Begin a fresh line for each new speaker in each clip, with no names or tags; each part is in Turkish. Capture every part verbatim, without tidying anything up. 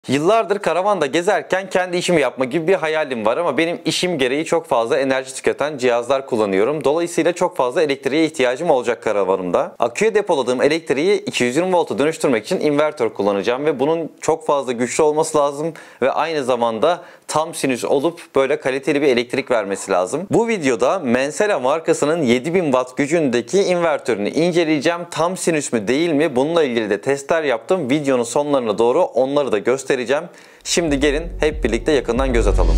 Yıllardır karavanda gezerken kendi işimi yapma gibi bir hayalim var ama benim işim gereği çok fazla enerji tüketen cihazlar kullanıyorum. Dolayısıyla çok fazla elektriğe ihtiyacım olacak karavanımda. Aküye depoladığım elektriği iki yüz yirmi volta dönüştürmek için invertör kullanacağım ve bunun çok fazla güçlü olması lazım ve aynı zamanda tam sinüs olup böyle kaliteli bir elektrik vermesi lazım. Bu videoda Mensela markasının yedi bin watt gücündeki invertörünü inceleyeceğim. Tam sinüs mü değil mi? Bununla ilgili de testler yaptım. Videonun sonlarına doğru onları da göstereceğim. Şimdi gelin hep birlikte yakından göz atalım.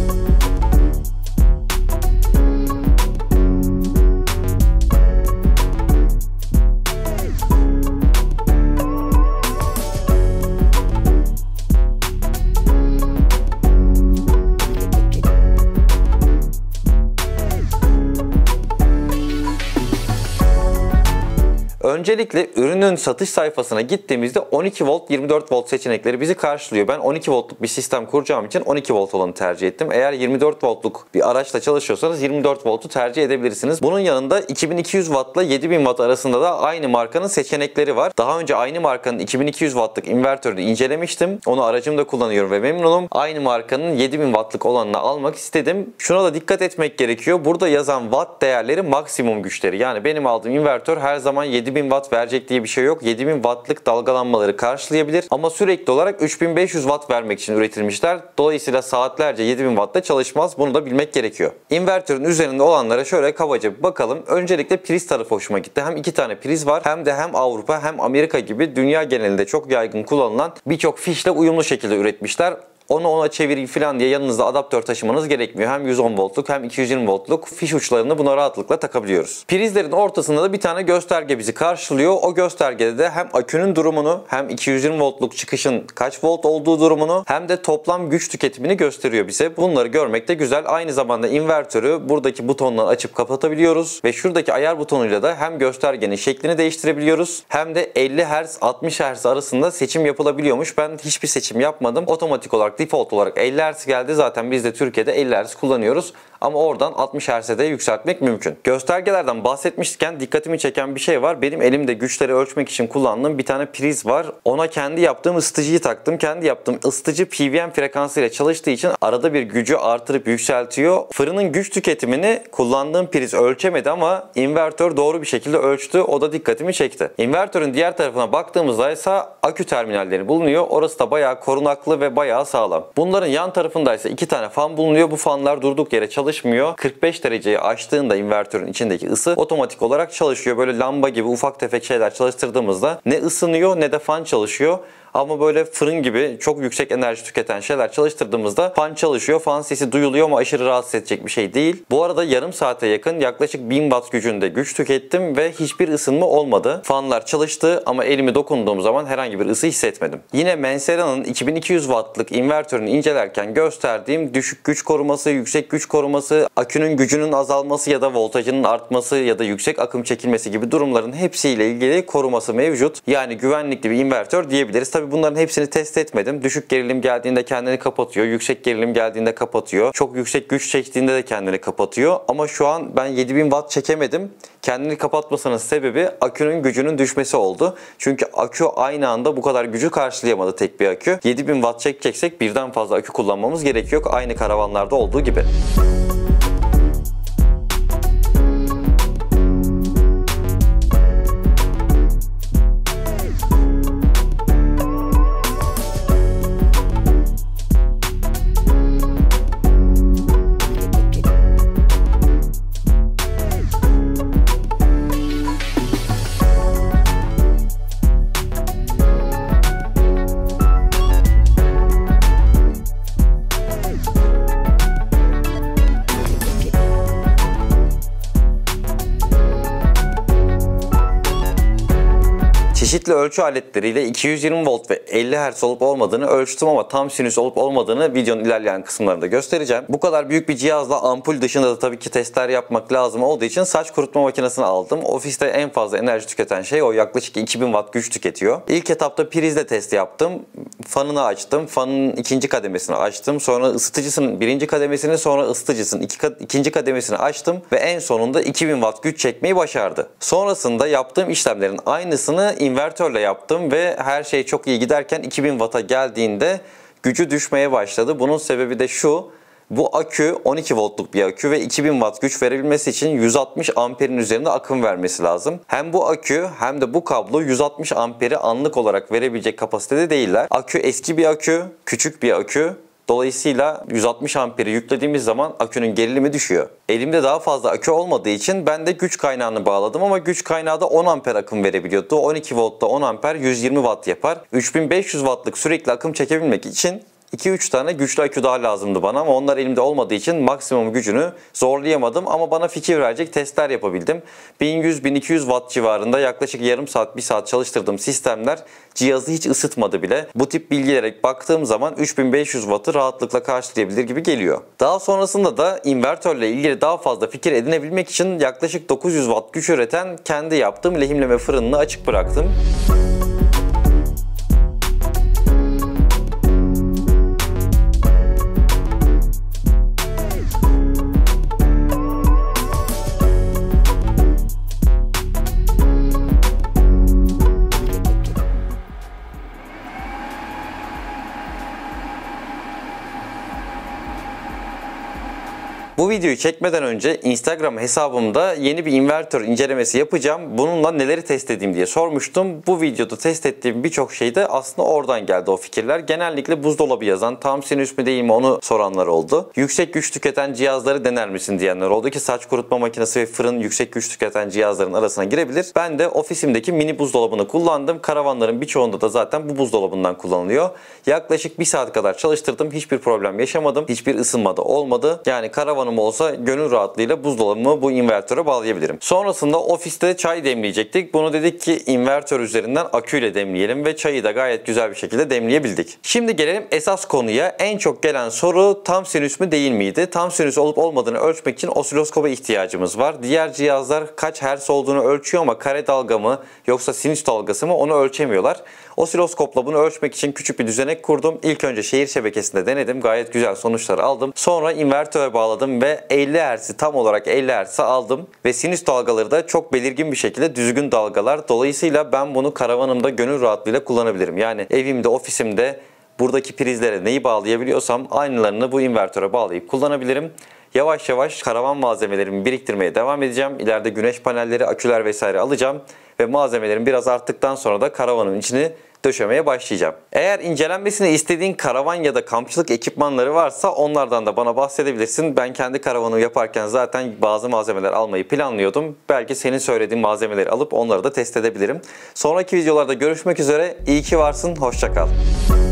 Öncelikle ürünün satış sayfasına gittiğimizde on iki volt, yirmi dört volt seçenekleri bizi karşılıyor. Ben on iki voltluk bir sistem kuracağım için on iki volt olanı tercih ettim. Eğer yirmi dört voltluk bir araçla çalışıyorsanız yirmi dört voltu tercih edebilirsiniz. Bunun yanında iki bin iki yüz watt ile yedi bin watt arasında da aynı markanın seçenekleri var. Daha önce aynı markanın iki bin iki yüz wattlık invertörünü incelemiştim. Onu aracımda kullanıyorum ve memnunum. Aynı markanın yedi bin wattlık olanını almak istedim. Şuna da dikkat etmek gerekiyor. Burada yazan watt değerleri maksimum güçleri. Yani benim aldığım invertör her zaman yedi bin watt verecek diye bir şey yok. yedi bin wattlık dalgalanmaları karşılayabilir ama sürekli olarak üç bin beş yüz watt vermek için üretilmişler. Dolayısıyla saatlerce yedi bin wattta çalışmaz. Bunu da bilmek gerekiyor. İnvertörün üzerinde olanlara şöyle kabaca bir bakalım. Öncelikle priz tarafı hoşuma gitti. Hem iki tane priz var hem de hem Avrupa hem Amerika gibi dünya genelinde çok yaygın kullanılan birçok fişle uyumlu şekilde üretmişler. Onu ona çevireyim falan diye yanınızda adaptör taşımanız gerekmiyor. Hem yüz on voltluk hem iki yüz yirmi voltluk fiş uçlarını buna rahatlıkla takabiliyoruz. Prizlerin ortasında da bir tane gösterge bizi karşılıyor. O göstergede de hem akünün durumunu hem iki yüz yirmi voltluk çıkışın kaç volt olduğu durumunu hem de toplam güç tüketimini gösteriyor bize. Bunları görmek de güzel. Aynı zamanda invertörü buradaki butonla açıp kapatabiliyoruz ve şuradaki ayar butonuyla da hem göstergenin şeklini değiştirebiliyoruz hem de elli hertz altmış hertz arasında seçim yapılabiliyormuş. Ben hiçbir seçim yapmadım. Otomatik olarak default olarak elli hertz geldi. Zaten biz de Türkiye'de elli hertz kullanıyoruz. Ama oradan altmış hertz'e de yükseltmek mümkün. Göstergelerden bahsetmişken dikkatimi çeken bir şey var. Benim elimde güçleri ölçmek için kullandığım bir tane priz var. Ona kendi yaptığım ısıtıcıyı taktım. Kendi yaptığım ısıtıcı P W M frekansıyla çalıştığı için arada bir gücü artırıp yükseltiyor. Fırının güç tüketimini kullandığım priz ölçemedi ama invertör doğru bir şekilde ölçtü. O da dikkatimi çekti. İnvertörün diğer tarafına baktığımızda ise akü terminalleri bulunuyor. Orası da bayağı korunaklı ve bayağı sağlam. Bunların yan tarafında ise iki tane fan bulunuyor. Bu fanlar durduk yere çalışmıyor. kırk beş dereceyi aştığında invertörün içindeki ısı otomatik olarak çalışıyor. Böyle lamba gibi ufak tefek şeyler çalıştırdığımızda ne ısınıyor ne de fan çalışıyor. Ama böyle fırın gibi çok yüksek enerji tüketen şeyler çalıştırdığımızda fan çalışıyor. Fan sesi duyuluyor ama aşırı rahatsız edecek bir şey değil. Bu arada yarım saate yakın yaklaşık bin watt gücünde güç tükettim ve hiçbir ısınma olmadı. Fanlar çalıştı ama elimi dokunduğum zaman herhangi bir ısı hissetmedim. Yine Mensela'nın iki bin iki yüz wattlık invertörünü incelerken gösterdiğim düşük güç koruması, yüksek güç koruması, akünün gücünün azalması ya da voltajının artması ya da yüksek akım çekilmesi gibi durumların hepsiyle ilgili koruması mevcut. Yani güvenlikli bir invertör diyebiliriz. Tabii bunların hepsini test etmedim. Düşük gerilim geldiğinde kendini kapatıyor. Yüksek gerilim geldiğinde kapatıyor. Çok yüksek güç çektiğinde de kendini kapatıyor. Ama şu an ben yedi bin watt çekemedim. Kendini kapatmasının sebebi akünün gücünün düşmesi oldu. Çünkü akü aynı anda bu kadar gücü karşılayamadı tek bir akü. yedi bin watt çekeceksek birden fazla akü kullanmamız gerekiyor. Aynı karavanlarda olduğu gibi. Çeşitli ölçü aletleriyle iki yüz yirmi volt ve elli hertz olup olmadığını ölçtüm ama tam sinüs olup olmadığını videonun ilerleyen kısımlarında göstereceğim. Bu kadar büyük bir cihazla ampul dışında da tabii ki testler yapmak lazım olduğu için saç kurutma makinesini aldım. Ofiste en fazla enerji tüketen şey o, yaklaşık iki bin watt güç tüketiyor. İlk etapta prizle test yaptım. Fanını açtım. Fanın ikinci kademesini açtım. Sonra ısıtıcısının birinci kademesini, sonra ısıtıcısının iki, ikinci kademesini açtım ve en sonunda iki bin watt güç çekmeyi başardı. Sonrasında yaptığım işlemlerin aynısını inverter invertörle yaptım ve her şey çok iyi giderken iki bin watt'a geldiğinde gücü düşmeye başladı. Bunun sebebi de şu: bu akü on iki voltluk bir akü ve iki bin watt güç verebilmesi için yüz altmış amperin üzerinde akım vermesi lazım. Hem bu akü hem de bu kablo yüz altmış amperi anlık olarak verebilecek kapasitede değiller. Akü eski bir akü, küçük bir akü. Dolayısıyla yüz altmış amperi yüklediğimiz zaman akünün gerilimi düşüyor. Elimde daha fazla akü olmadığı için ben de güç kaynağını bağladım ama güç kaynağı da on amper akım verebiliyordu. on iki voltta on amper yüz yirmi watt yapar. üç bin beş yüz wattlık sürekli akım çekebilmek için iki üç tane güçlü akü daha lazımdı bana ama onlar elimde olmadığı için maksimum gücünü zorlayamadım ama bana fikir verecek testler yapabildim. bin yüz bin iki yüz watt civarında yaklaşık yarım saat bir saat çalıştırdığım sistemler cihazı hiç ısıtmadı bile. Bu tip bilgilere baktığım zaman üç bin beş yüz wattı rahatlıkla karşılayabilir gibi geliyor. Daha sonrasında da invertörle ilgili daha fazla fikir edinebilmek için yaklaşık dokuz yüz watt güç üreten kendi yaptığım lehimleme fırınını açık bıraktım. Bu videoyu çekmeden önce Instagram hesabımda yeni bir invertör incelemesi yapacağım. Bununla neleri test edeyim diye sormuştum. Bu videoda test ettiğim birçok şey de aslında oradan geldi o fikirler. Genellikle buzdolabı yazan, tam sinüs mü değil mi onu soranlar oldu. Yüksek güç tüketen cihazları dener misin diyenler oldu ki saç kurutma makinesi ve fırın yüksek güç tüketen cihazların arasına girebilir. Ben de ofisimdeki mini buzdolabını kullandım. Karavanların birçoğunda da zaten bu buzdolabından kullanılıyor. Yaklaşık bir saat kadar çalıştırdım. Hiçbir problem yaşamadım. Hiçbir ısınma da olmadı. Yani karavan olsa gönül rahatlığıyla buzdolabımı bu invertöre bağlayabilirim. Sonrasında ofiste çay demleyecektik. Bunu dedik ki invertör üzerinden aküyle demleyelim ve çayı da gayet güzel bir şekilde demleyebildik. Şimdi gelelim esas konuya. En çok gelen soru tam sinüs mü değil miydi? Tam sinüs olup olmadığını ölçmek için osiloskopa ihtiyacımız var. Diğer cihazlar kaç hertz olduğunu ölçüyor ama kare dalga mı yoksa sinüs dalgası mı onu ölçemiyorlar. Osiloskopla bunu ölçmek için küçük bir düzenek kurdum. İlk önce şehir şebekesinde denedim. Gayet güzel sonuçlar aldım. Sonra invertöre bağladım ve elli hertz'i tam olarak elli hertz'e aldım. Ve sinüs dalgaları da çok belirgin bir şekilde düzgün dalgalar. Dolayısıyla ben bunu karavanımda gönül rahatlığıyla kullanabilirim. Yani evimde, ofisimde buradaki prizlere neyi bağlayabiliyorsam aynılarını bu invertöre bağlayıp kullanabilirim. Yavaş yavaş karavan malzemelerimi biriktirmeye devam edeceğim. İleride güneş panelleri, aküler vesaire alacağım. Ve malzemelerim biraz arttıktan sonra da karavanın içini döşemeye başlayacağım. Eğer incelenmesini istediğin karavan ya da kampçılık ekipmanları varsa onlardan da bana bahsedebilirsin. Ben kendi karavanımı yaparken zaten bazı malzemeler almayı planlıyordum. Belki senin söylediğin malzemeleri alıp onları da test edebilirim. Sonraki videolarda görüşmek üzere. İyi ki varsın. Hoşça kal.